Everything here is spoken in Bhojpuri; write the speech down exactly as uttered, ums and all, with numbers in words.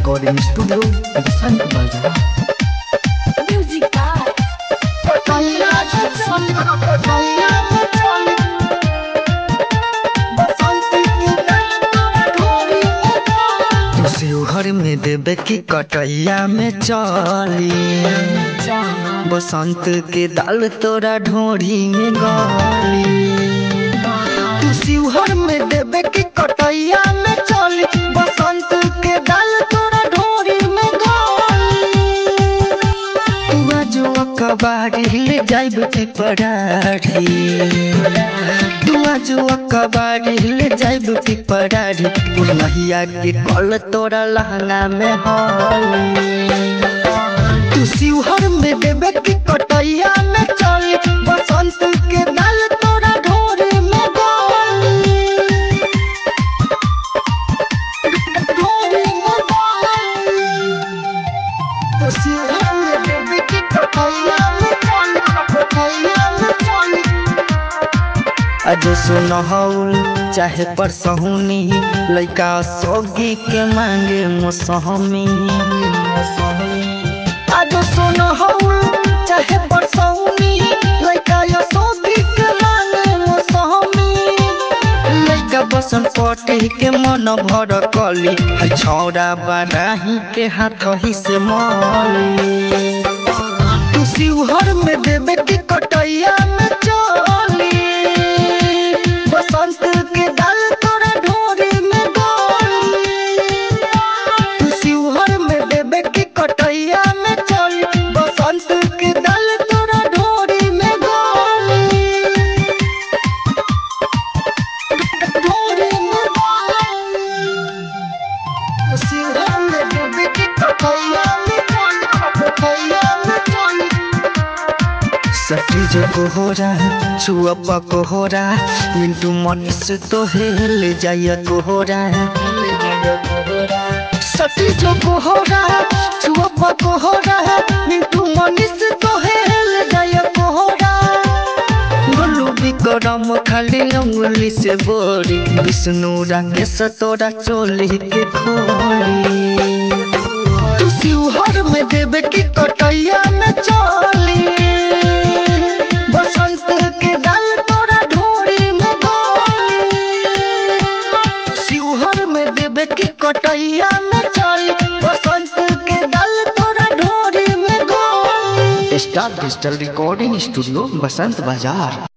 रिकॉर्डिंग स्टूडियो बसंत बाजार। शिवहर में देवे की कटैया में चली, बसंत के दाल तोरा ढोरी में गली। तू शिवहर में देवे की कटैया में चली, बसंत के दाल तोरा ढोरी में गली। तू आजो कबाड़ी ले जाइब पिपराड़ी, तू आजो कबाड़ी ले जाइब पिपराड़ी। पुरनहिया के कल तोरा लहंगा में हली। तू शिवहर में देवे की कटैया में चली, बसंत के दाल तोरा ढोरी में गली। ढोरी में गली। तू शिवहर में देवे की कटैया में चली, कटैया में चली। अजो सुनहौल चाहे परसहुनी, लइका सोगी के मांगे मौसमी। अजो सुनहौल चाहे परसहुनी, लइका सोगी के मांगे मौसमी। लइका बसन पटी के मन भर कली, है छौड़ा बाराही के हाथ ही से मली। तू शिवहर में देवे की कटैया में चली, बसंत के दाल तोरा ढोरी में गली। तू शिवहर में देवे की कटैया में चली, बसंत के दाल तोरा ढोरी में गली। ढोरी में गली। तू शिवहर में देवे की कटैया में चली, कटैया में चली। सटी जो कोहरा छुआ कोहरा, मिंटू मनीष तो हेल जाया कोहरा। सटी जो कोहरा छुआ कोहरा, मिंटू मनीष तो हेल जाया कोहरा। गोलू विक्रम खाली अंगुली से बोरी, विष्णु राकेश तोरा चोली के खोली। तू शिवहर में देवे की कटैया में चली, बसंत के दाल तोरा ढोरी में गली। शिवहर में देवे की कटैया में चली, बसंत के दाल तोरा ढोरी में गली। Star digital recording studio Basant बाजार।